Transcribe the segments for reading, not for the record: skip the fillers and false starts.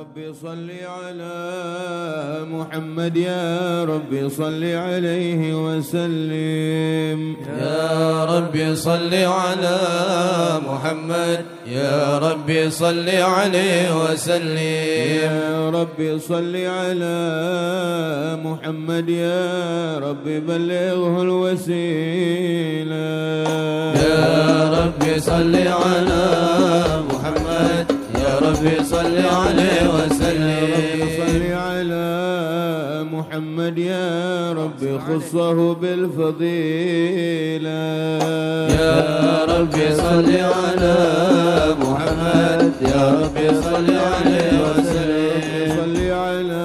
رب صل على محمد يا رب صل عليه وسلم يا رب صل على محمد يا رب صل عليه وسلم يا رب صل على محمد يا رب بلغه الوسيلة يا رب صل على محمد يا رب صل عليه وسلم صل على محمد يا رب خصه بالفضيلة يا رب صل على محمد يا رب صل عليه وسلم صل على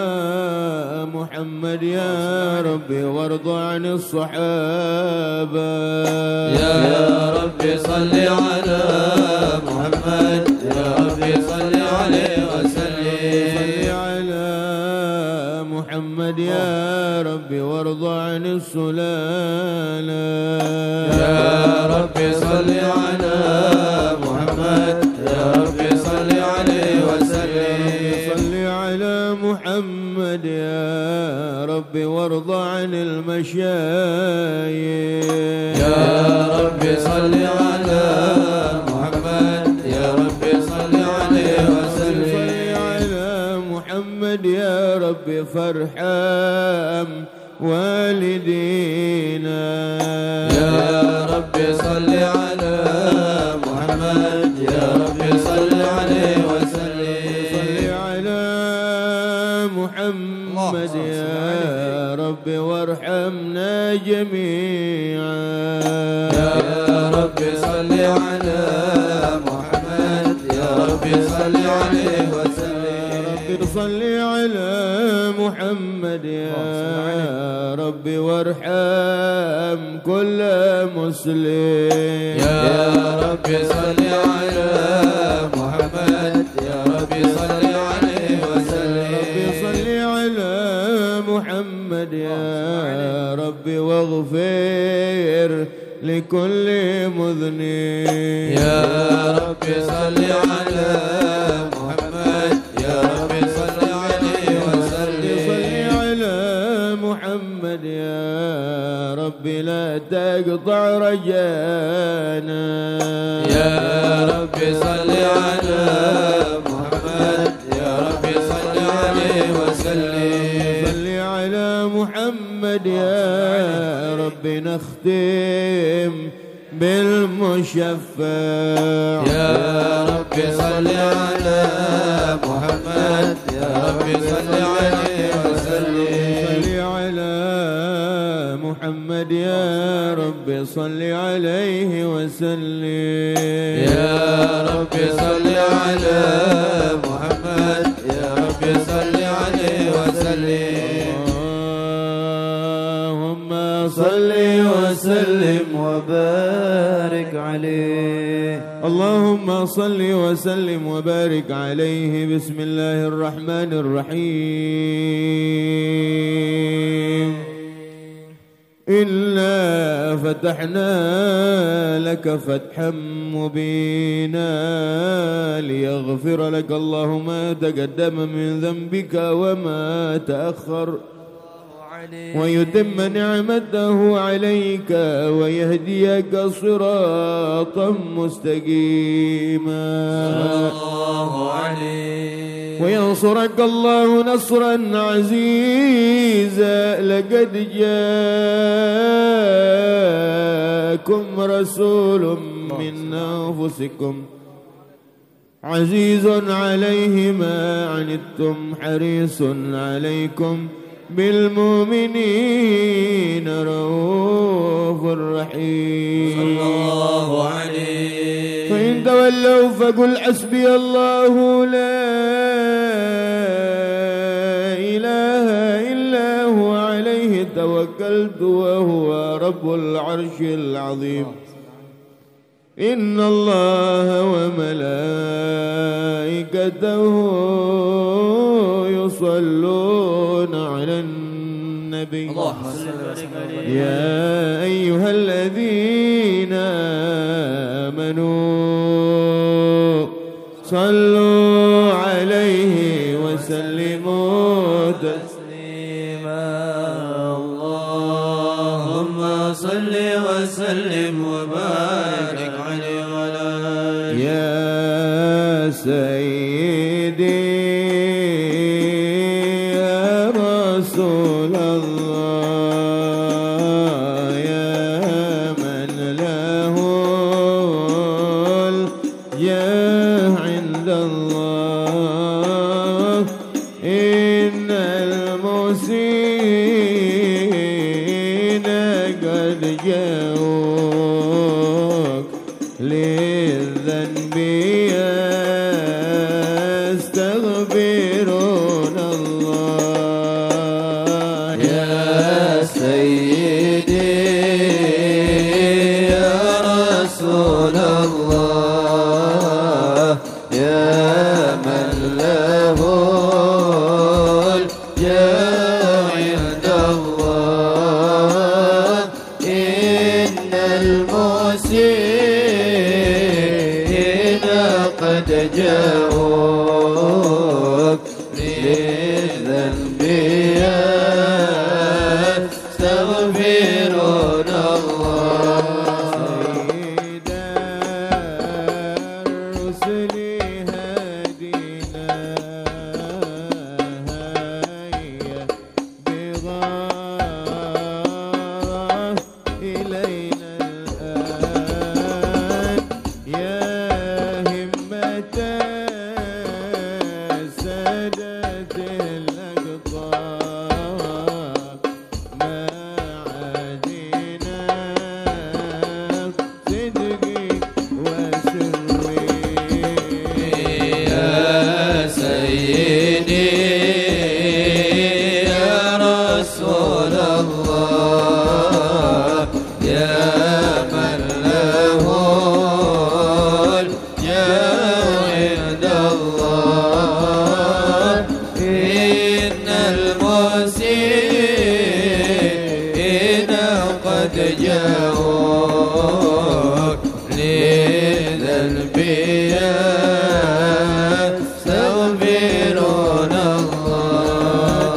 محمد يا رب وارض عن الصحابة يا رب صل على محمد يا رب صل عليه وسلم صل على محمد يا رب وارض عن السلالة يا رب صل على محمد يا رب صل عليه وسلم صل على محمد يا رب وارض عن المشايخ يا رب صل على محمد يا رب صل عليه وسلم صل على محمد يا رب فارحم والدينا يا رب صل على محمد يا رب صل عليه وسلم صل على محمد يا رب وارحمنا جميعا يا رب صل على محمد يا رب صل عليه وسلم رب صل على محمد يا رب وارحم كل مسلم يا رب صل على محمد يا رب صل عليه وسلم صل على محمد يا رب واغفر لكل مذنب يا رب صل على محمد يا رب صل عليه وسلم صل على محمد يا رب لا تقطع رجانا يا رب صل على محمد يا رب صل عليه وسلم صل على محمد يا رب نختم بالمشفع يا رب صل على محمد يا رب صل عليه وسلم صل على محمد يا رب صل عليه وسلم يا رب صل على محمد يا رب صل عليه وسلم اللهم صل وسلم وبارك عليه اللهم صل وسلم وبارك عليه بسم الله الرحمن الرحيم إنا فتحنا لك فتحا مبينا ليغفر لك الله ما تقدم من ذنبك وما تأخر ويتم نعمته عليك ويهديك صراطا مستقيما الله عليه وينصرك الله نصرا عزيزا لقد جاءكم رسول من أنفسكم عزيز عليه ما عنتم حريص عليكم بالمؤمنين رؤوف رحيم صلى الله عليه فإن تولوا فقل حسبي الله لا إله إلا هو عليه توكلت وهو رب العرش العظيم إن الله وملائكته يصلون على النبي اللهم صل وسلم يا أيها الذين آمنوا صلوا عليه وسلم وبارك عليه وعلى آله يا سيدي يا رسول الله يا من له الجاه عند الله إن المسيء قد جاءوك للذنب يستغفرون الله يا سيدي يا رسول الله يا من له الجاه عند الله إن المسيء قد جاءوك للذنب يستغفرون الله سيد الرسل هادينا هيا بغار إلينا الآن يا همة سادة الأقطار ما عادينا صدقي وسري يا سيدي يا رسول الله يا من له الجاه عند الله إن المسيء قد جاءوك لذنب يستغفرون الله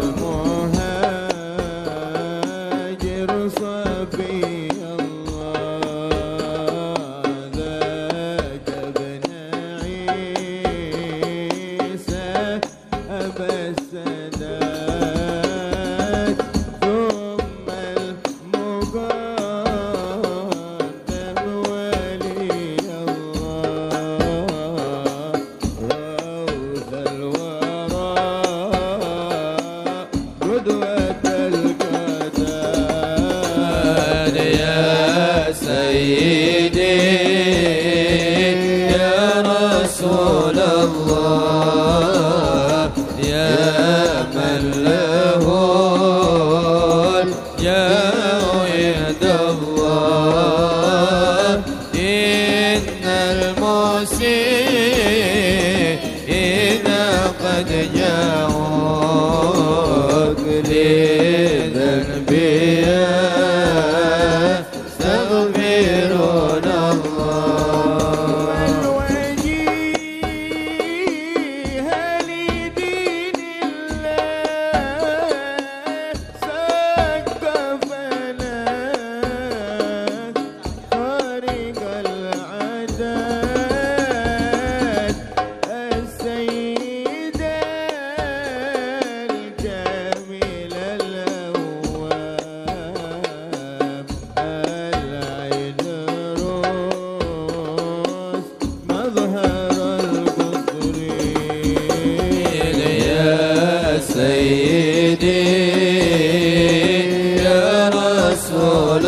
المهاجر صفي الله ذاك ابن عيسى أبا السادات ثم المقدم ولي الله غوث الورى قدوة القدر يا سيدي يا رسول الله يا من له الجاه عند الله إن المسيء قد جاءوك لذنب يستغفرون الله الوجيه لدين الله سقفنا خارق العادات السيد الكامل الأواب العين روس مظهر القدر يا سيدي يا رسول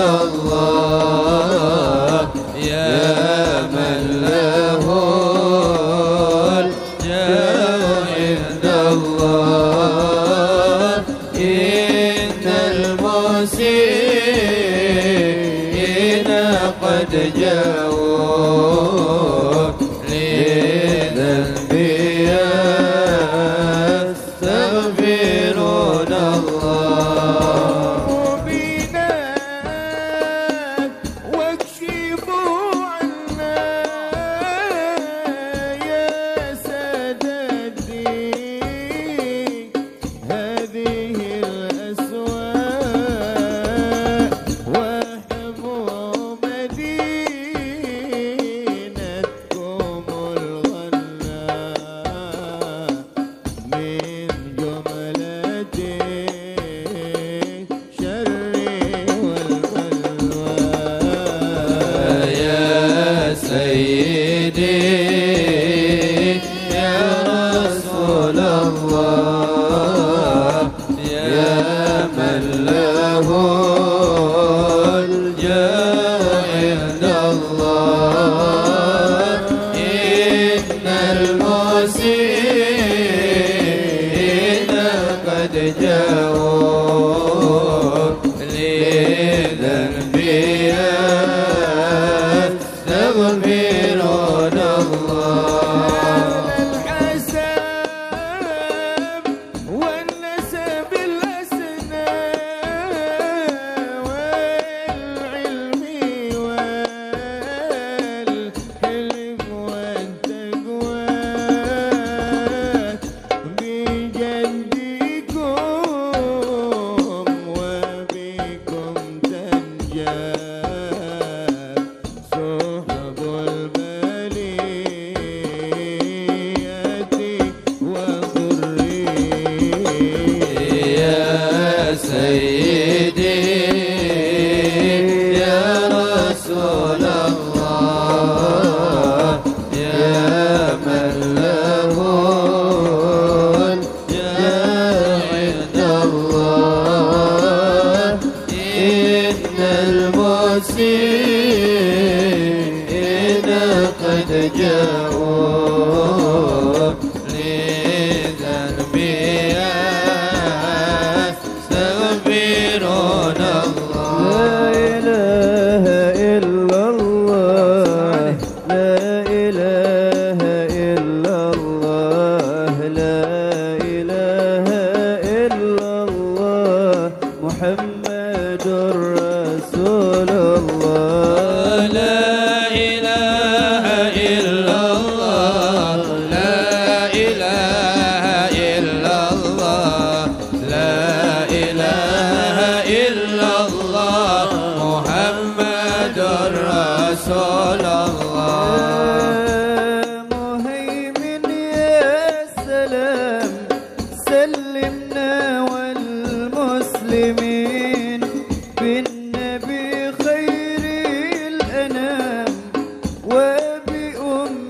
الله يا من له الجاه عند الله إن المسيء قد جاءوك لذنب يستغفرون الله بنا واكشفوا عنا يا سادتي هذه الأسواق واحموا سيدي يا رسول الله يا من له عند الله إن المسيئين قد جاءوا لذنبي يستغفرون الله لا إله إلا الله لا إله إلا الله محمد رسول الله لا إله إلا الله لا إله إلا الله لا إله إلا الله محمد رسول الله مهيمن يا سلام سلمنا والمسلمين بالنبي خير الأنام وبأم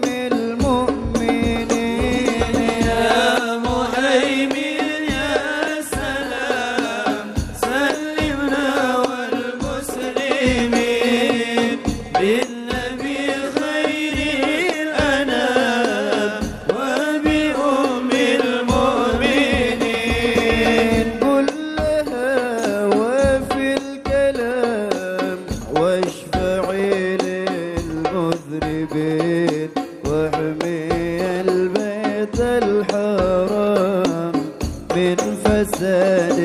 المؤمنين يا مهيمن يا سلام سلمنا والمسلمين بالنبي خير الأنام وبأم المؤمنين قل لها وفي الكلام واشفعي للمذنبين واحمي البيت الحرام من فساد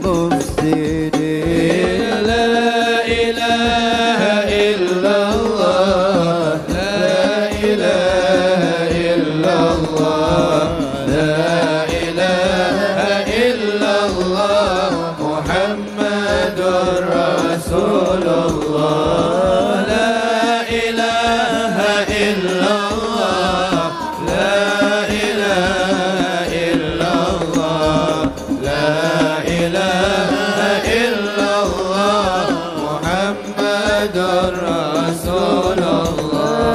المفسدين لا إله إلا الله لا إله إلا الله لا إله إلا الله محمد رسول الله لا إله إلا الله لا إله إلا الله لا إله إلا الله محمد رسول الله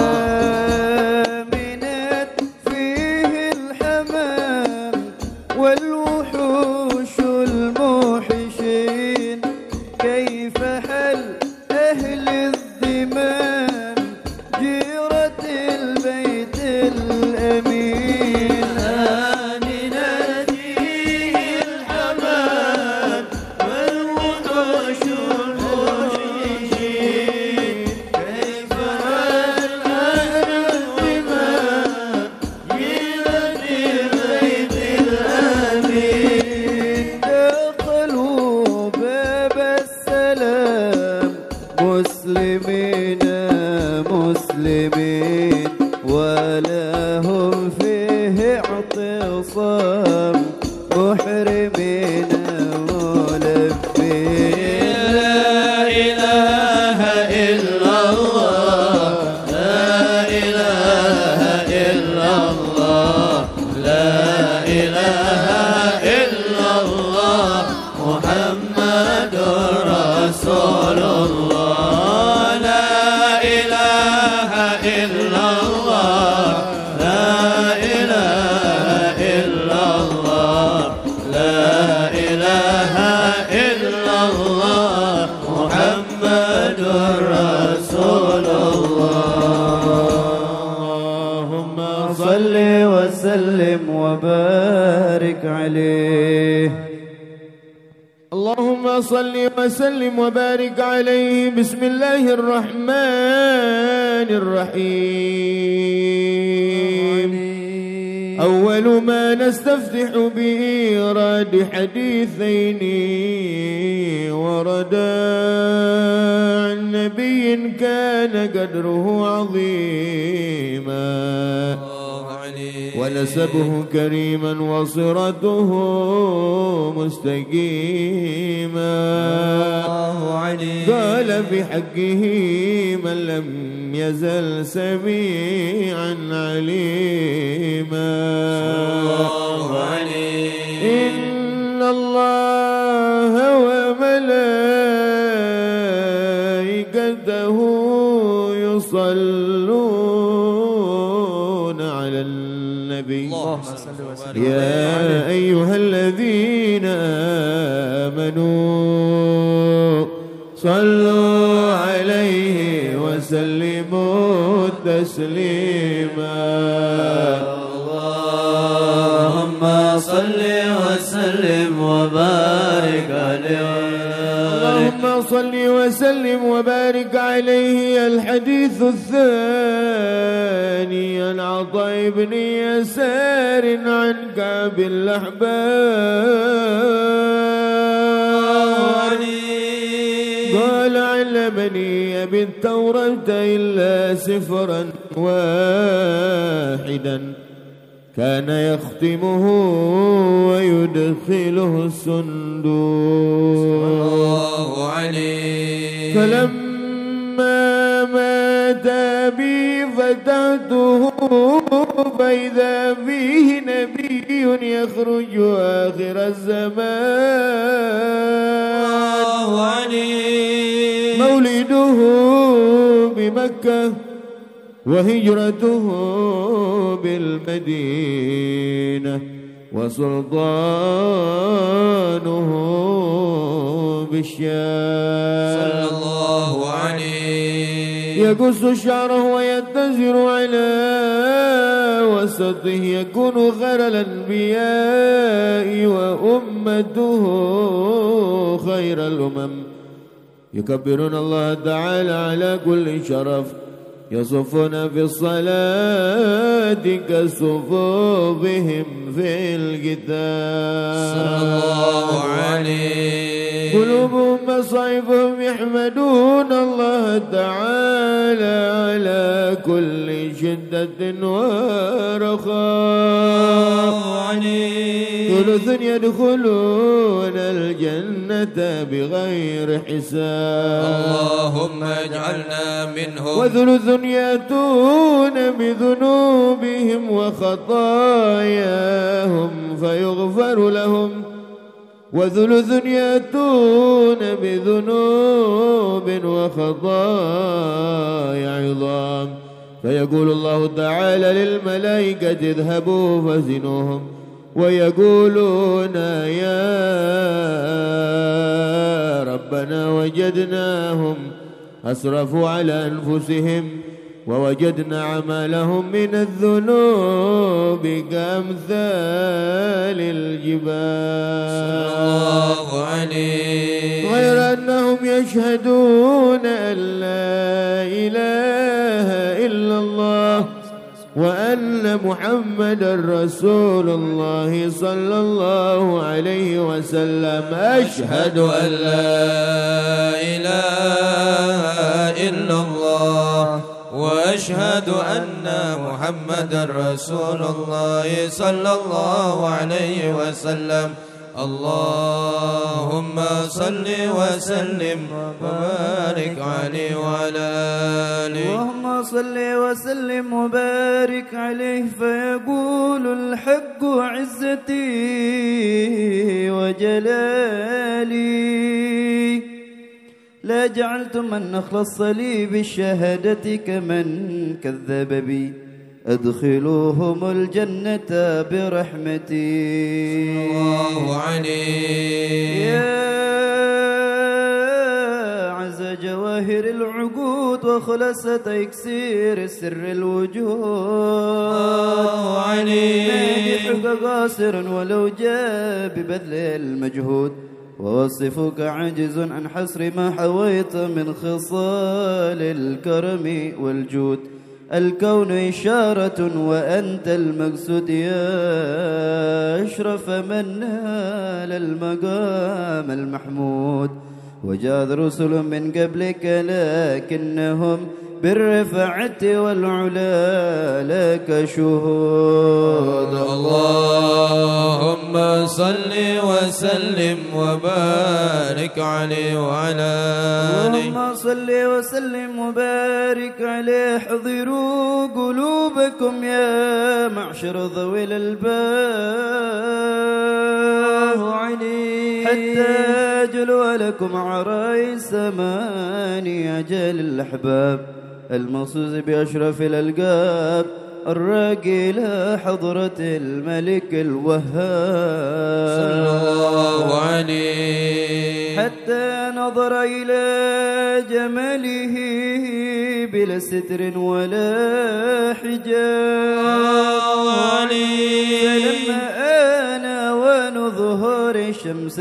آمنت فيه الحمام والوحوش الموحشين كيف حل أهل الذمام جيرة البيت الأمين آمنت فيه الحمام والوحوش الموحشين كيف حل أهل الذمام جيرة البيت الأمين دخلوا باب السلام مسلمين مسلمين ولهم فيه اعتصام محرمين ملبين لا إله إلا الله لا إله إلا الله لا إله إلا الله محمد رسول الله لا إله إلا الله لا إله إلا الله لا إله إلا الله محمد رسول الله اللهم صل وسلم وبارك عليه اللهم صل وسلم وبارك عليه. بسم الله الرحمن الرحيم. أول ما نستفتح بإيراد حديثين وردا عن نبي كان قدره عظيما ونسبه كريما وصرته مستقيما. قال بحقه من لم يزل سميعا عليما. إن الله وملائكته اللهم صل وسلم يا أيها الذين آمنوا صلوا عليه وسلموا تسليما اللهم صل وسلم وبارك عليه اللهم صل وسلم وبارك عليه. الحديث الثاني عن عطاء بن يسار عن كعب الأحبار قال علمني أبي التوراة إلا سفرا واحدا كان يختمه ويدخله الصندوق فلما مات أبي فتحته فإذا فيه نبي يخرج آخر الزمان مولده بمكة وهجرته بالمدينة وسلطانه بالشام صلى الله عليه يقص شعره ويتزر على وسطه يكون خير الأنبياء وأمته خير الأمم يكبرون الله تعالى على كل شرف يصفون في الصلاة كصفوفهم في الكتاب صلى الله عليه قلوبهم مصائفهم يحمدون الله تعالى على كل شدة ورخاء ثلث يدخلون الجنة بغير حساب اللهم اجعلنا منهم وثلث يأتون بذنوبهم وخطاياهم فيغفر لهم وثلث يأتون بذنوب وخطايا عظام فيقول الله تعالى للملائكة اذهبوا فزنوهم ويقولون يا ربنا وجدناهم أسرفوا على أنفسهم ووجدنا عملهم من الذنوب كأمثال الجبال الله عليه غير أنهم يشهدون أن لا إله إلا الله وأن محمدا رسول الله صلى الله عليه وسلم أشهد أن لا إله إلا الله وأشهد أن محمدا رسول الله صلى الله عليه وسلم اللهم صل وسلم وبارك عليه وعلى آله اللهم صل وسلم وبارك عليه فيقول الحق عزتي وجلالي لا جعلتم من نخل الصليب الشهادة كمن كذب بي أدخلوهم الجنة برحمتي الله عليه يا عز جواهر العقود وخلاصة إكسير السر الوجود الله عليه مادحك قاصر ولو جاء ببذل المجهود ووصفك عاجز عن حصر ما حويت من خصال الكرم والجود الكون إشارة وأنت المقصود يا أشرف من نال المقام المحمود وجاء رسل من قبلك لكنهم بالرفعة والعلا لك شهود اللهم صل وسلم وبارك عليه وعلى آله اللهم صل وسلم وبارك عليه احضروا قلوبكم يا معشر ذوي الألباب حتى أجلوا لكم عرايس ماني أجل الأحباب المصوص بأشرف الألقاب الراقي إلى حضرة الملك الوهاب صلى الله عليه حتى نظر إلى جماله بلا ستر ولا حجاب فلما آن ظهور شمس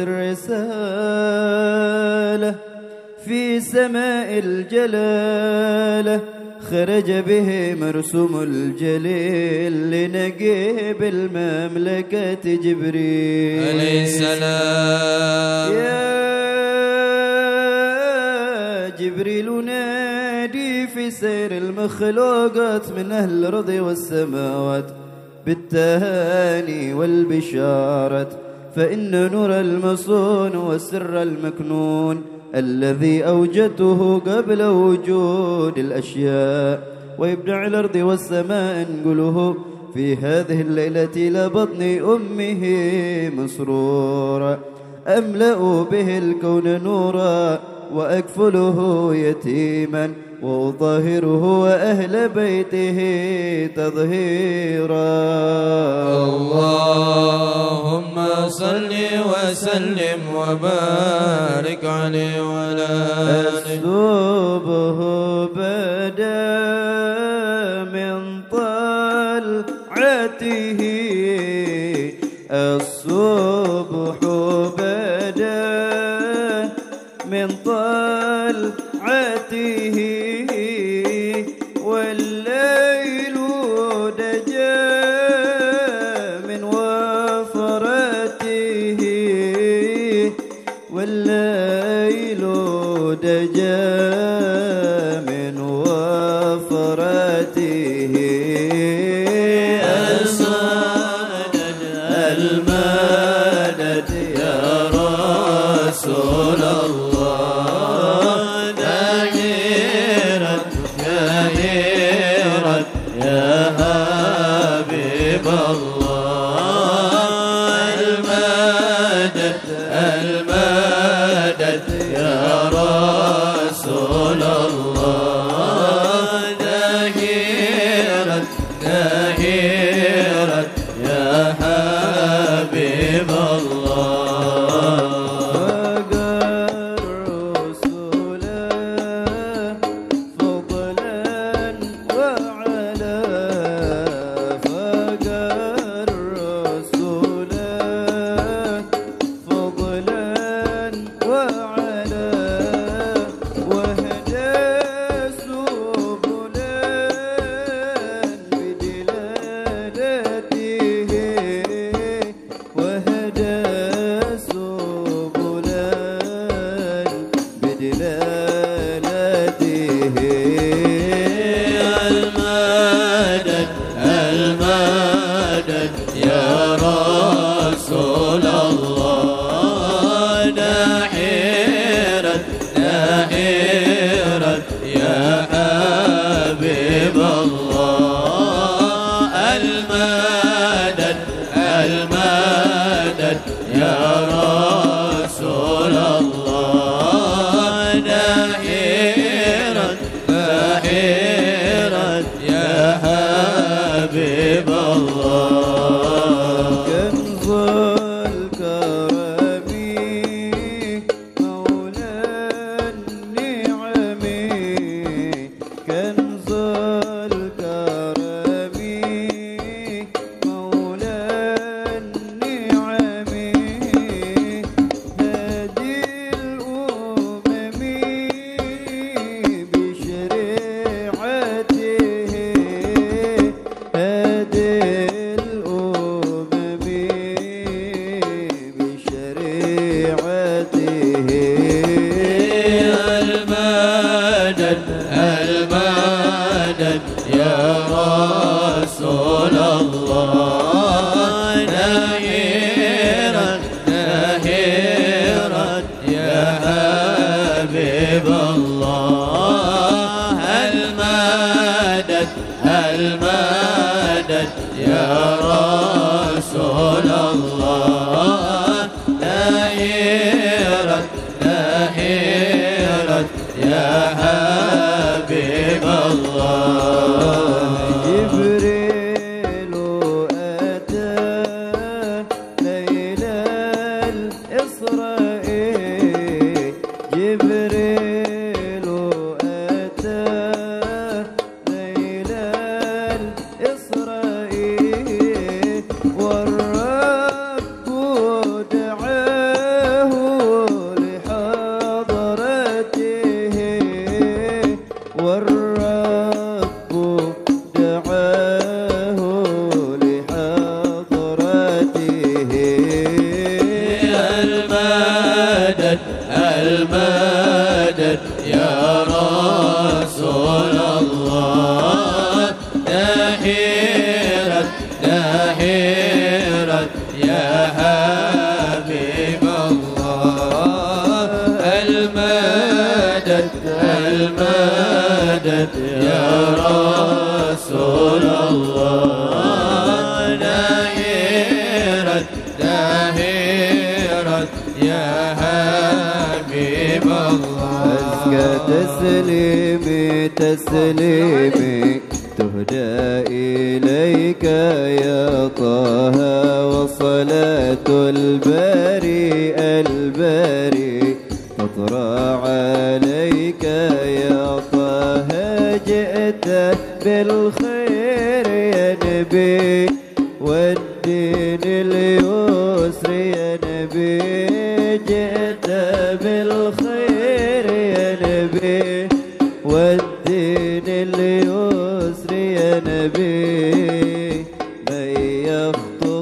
الرسالة في سماء الجلالة خرج به مرسوم الجليل لنقيب المملكة جبريل عليه السلام يا جبريل نادي في سير المخلوقات من أهل الأرض والسماوات بالتهاني والبشارة فإن نور المصون والسر المكنون الذي أوجدته قبل وجود الأشياء ويبدع الأرض والسماء انقله في هذه الليلة إلى بطن أمه مسرورا أملأ به الكون نورا وأكفله يتيما وأطهره وأهل بيته تظهيرا اللهم صل وسلم وبارك عليه وعلى آله الصبح بدا من طلعته الصبح بدا من طلعته والليل دجا من وفرته والليل دجا من وفرته المدد يا رسول الله دائرة دائرة يا حبيب الله المدد المدد يا رسول الله دائرة دائرة يا حبيب الله جبريل جبريل أتى ليل الإسراء والرب دعاه لحضرته والرب دعاه لحضرته المدد المدد يا رسول الله دحيرت دحيرت يا حبيب الله المدد المدد يا رسول الله دحيرت دحيرت يا حبيب الله أزكى تسليمي تسليمي تهدى إليك يا طه وصلاة الباري الباري تطرى عليك يا طه جئت بالخير يا نبي والدين اليسر يا نبي جئت بالخير يا نبي والدين اليسر يا نبي من يخطو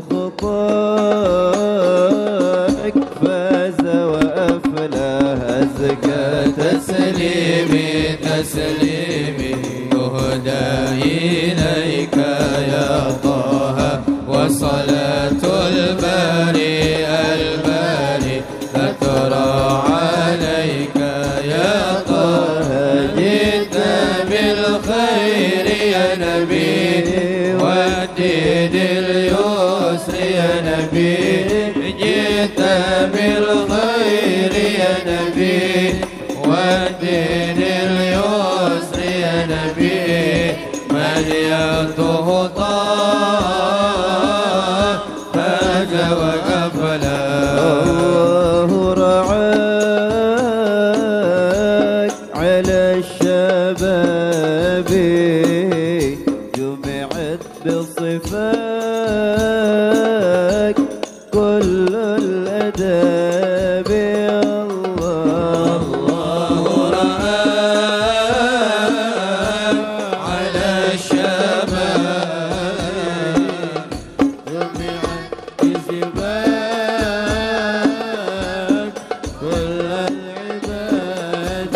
خطاك فاز وأفلح أزكى تسليمي تسليمي تهدى إليك يا طه وصلاة الباري الباري تترى عليك يا طه جئت بالخير يا نبي والدين اليسر يا نبي جئت بالخير يا نبي والدين اليسر يا نبي من يخطه طه فاز وأفلح الله رعاك على الشباب جمعت بصفاك كل الأداب الله الله رعاك على الشباب جمعت بصفاك كل العباد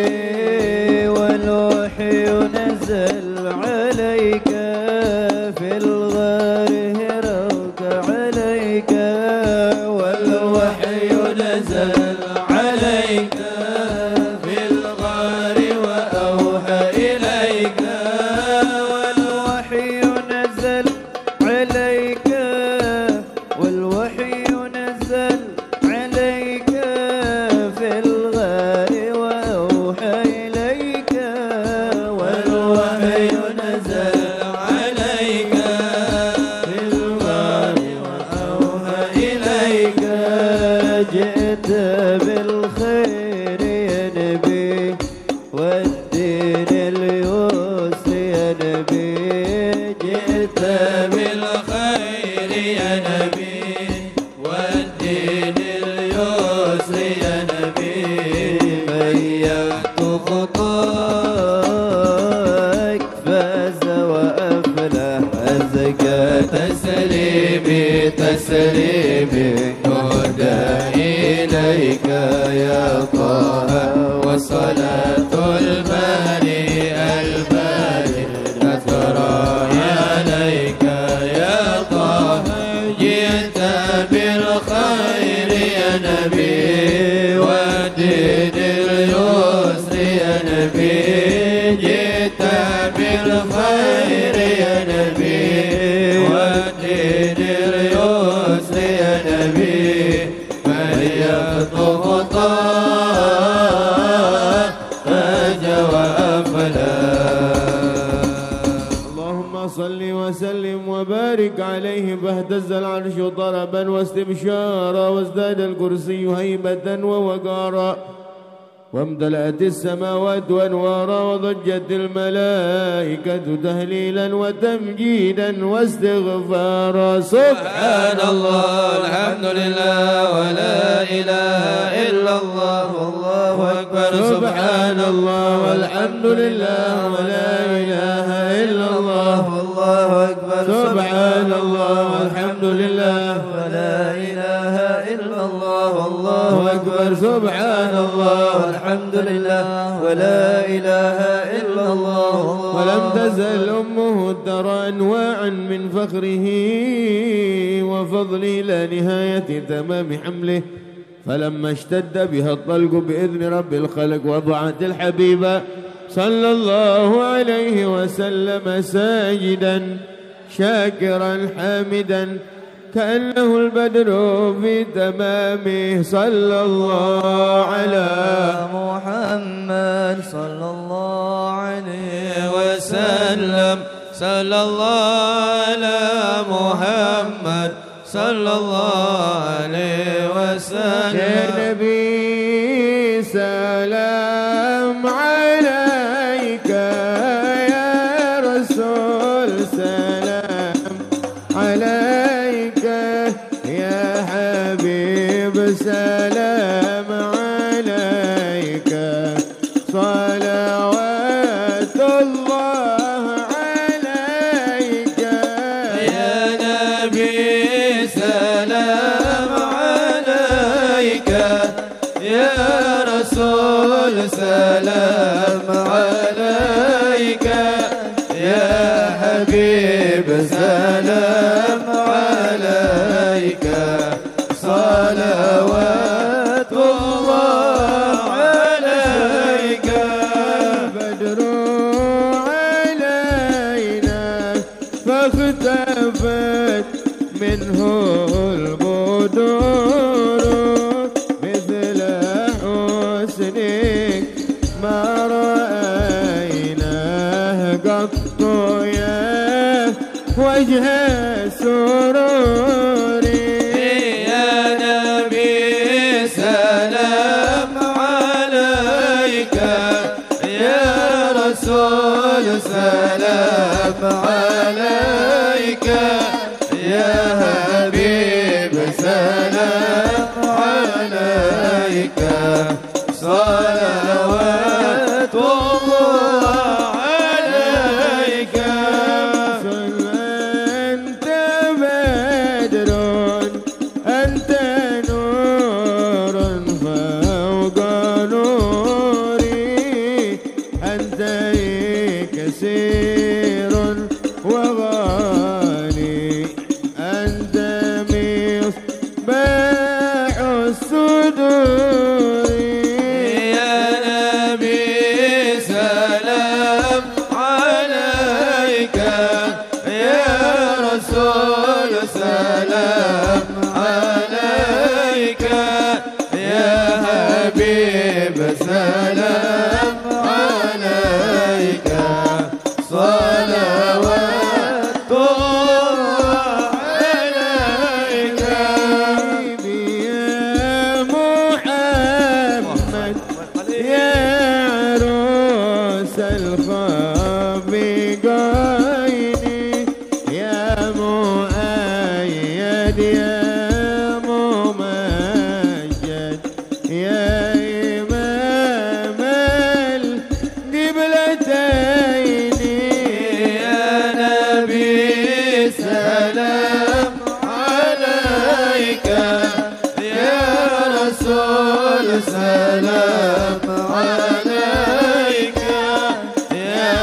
والوحي نزل عليك في الغار هرك عليك والوحي نزل عليك في الغار وأوحى إليك والوحي نزل عليك والوحي نزل عليك في الغار وأوحى إليك والوحي نزل عليك في الغار وأوحى إليك جئت بالخير يا نبي والدين اليسر يا نبي جئت بالخير يا نبي والدين اليسر يا نبي من يخطو خطاك فاز وأفلح أزكى تسليمي تسليمي تهدى إليك يا طه وصلاة الباري الباري تترى عليك يا طه جئت بالخير يا نبي والدين اليسر يا نبي جئت بالخير يا نبي والدين اليسر يا نبي من يخطو خطاك فاز وأفلح اللهم صل وسلم وبارك عليه فاهتز العرش طربا واستبشارا وازداد الكرسي هيبة ووقارا وامتلأت السماوات وانوارا وضجت الملائكة تهليلا وتمجيدا واستغفارا. سبحان الله الحمد لله ولا إله إلا الله والله أكبر. سبحان الله والحمد لله ولا إله إلا الله والله أكبر. سبحان الله والحمد لله ولا إله إلا الله والله أكبر. سبحان الله والحمد لله ولا إله إلا الله. ولم تزل أمه ترى أنواعا من فخره وفضله لا نهاية تمام حمله. فلما اشتد بها الطلق بإذن رب الخلق وضعت الحبيب صلى الله عليه وسلم ساجدا شاكرا حامدا كأنه البدر في تمامه. صلى الله على محمد صلى الله عليه وسلم. صلى الله على محمد صلى الله عليه وسلم. يا نبي سلام عليك يا رسول سلام عليك يا حبيب سلام عليك صلوات الله عليك يا نبي سلام عليك يا رسول سلام عليك يا حبيب سلام عليك صلوات الله عليك. بدر علينا فاختفت منه البدور مثل حسنك ما رأيناه قط يا وجه السرور. يا نبي سلام عليك يا رسول سلام عليك يا حبيب سلام عليك صلوات الله عليك. أنت بدر أنت نور فوق نوري أنت كثير وغالي أنت مصباح الصدور. يا نبي سلام عليك يا رسول سلام عليك يا حبيب سلام عليك صلوات الله عليك. يا محمد يا عروس الخافقين يا مؤيد يا ممجد يا إمام القبلتين. يا نبي سلام عليك يا رسول سلام عليك يا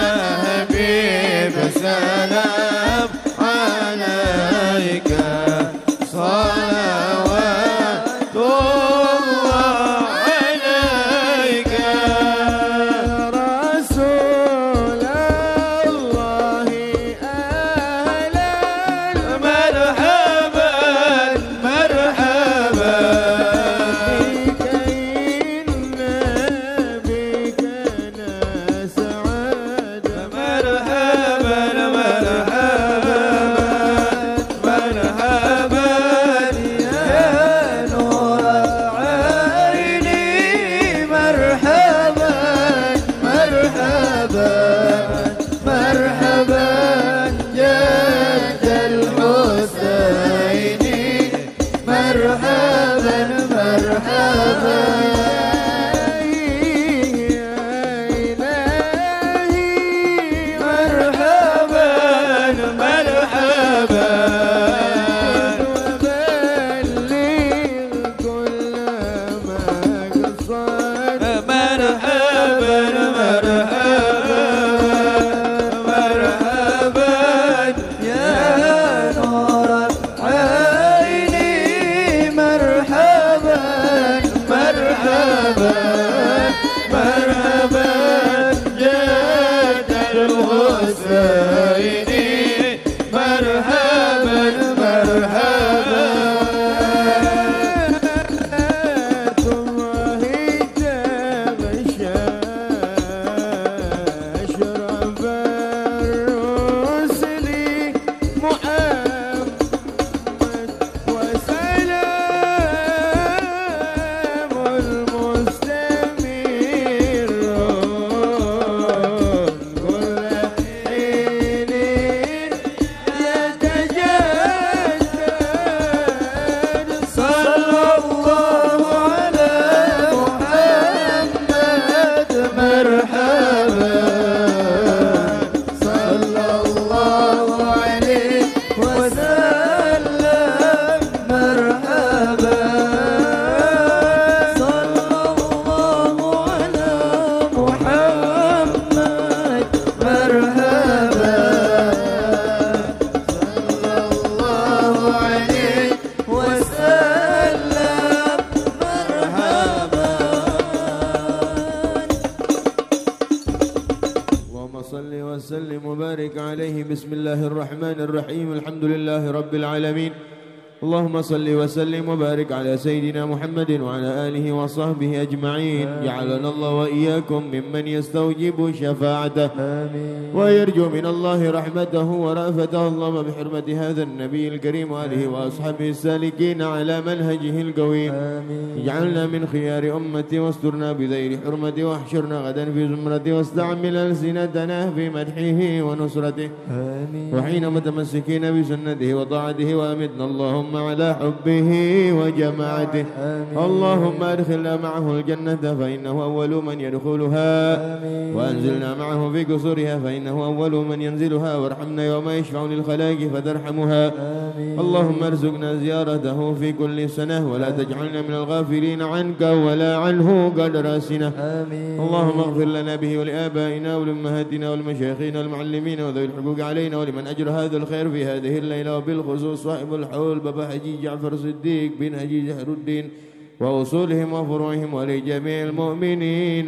صل وسلم وبارك عليه. بسم الله الرحمن الرحيم. الحمد لله رب العالمين. اللهم صل وسلم وبارك على سيدنا محمد وعلى آله وصحبه أجمعين. جعلنا الله وإياكم ممن يستوجب شفاعته ويرجو من الله رحمته ورأفته. اللهم بحرمة هذا النبي الكريم وآله وأصحابه السالكين على منهجه القويم اجعلنا من خيار أمتي واسترنا بذيل حرمتي واحشرنا غدا في زمرتي واستعمل ألسنتنا في مدحه ونصرته وحين متمسكين بسنته وطاعته وأمتنا اللهم على حبه وجماعته. اللهم أدخلنا معه الجنة فإنه أول من يدخلها وأنزلنا معه في قصورها فإنه أول من ينزلها وارحمنا يوم يشفع للخلائق فترحمها. اللهم ارزقنا زيارته في كل سنة ولا تجعلنا من الغافلين عنك ولا عنه قدر سنة. اللهم اغفر لنا به ولآبائنا ولأمهاتنا والمشايخين والمعلمين وذوي الحقوق علينا ولمن أجر هذا الخير في هذه الليلة وبالخصوص صاحب الحول بابا حجي جعفر صديق بن حجي زهر الدين وأصولهم وفروعهم ولجميع المؤمنين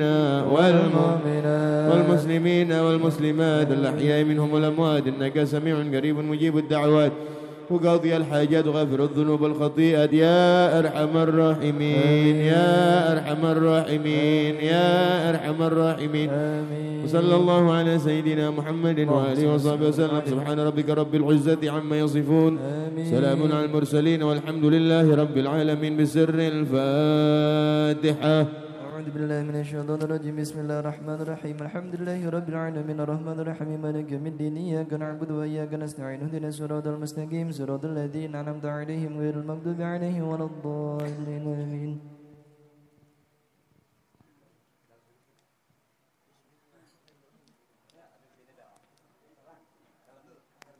والمسلمين والمسلمات الأحياء منهم والأموات إنك سميع قريب مجيب الدعوات وقاضي الحاجات وغافر الذنوب والخطيئات يا أرحم الراحمين يا أرحم الراحمين يا أرحم الراحمين. وصلى الله على سيدنا محمد وآله وصحبه وسلم. سبحان ربك رب العزة عما يصفون سلام على المرسلين والحمد لله رب العالمين. بسر الفاتحة. أعوذ بالله من الشيطان الرجيم. بسم الله الرحمن الرحيم. الحمد لله رب العالمين الرحمن الرحيم مالك يوم الدين إياك نعبد وإياك نستعين اهدنا الصراط المستقيم صراط الذين أنعمت عليهم غير المغضوب عليهم ولا الضالين آمين.